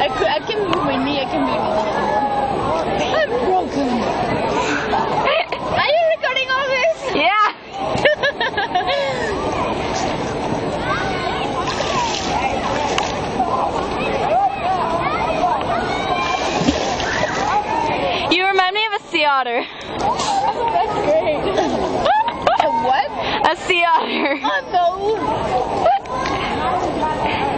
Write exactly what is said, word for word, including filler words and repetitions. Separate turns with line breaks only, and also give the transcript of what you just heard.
I, could, I can move my knee, I can move my knee. I'm broken. Are you recording all this?
Yeah. You remind me of a sea otter.
That's great. A what?
A sea otter.
Oh no.